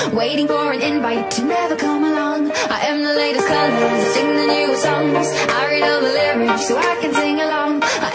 waiting for an invite to never come along. I am the latest colors, I sing the newest songs, I read all the lyrics so I can sing along. I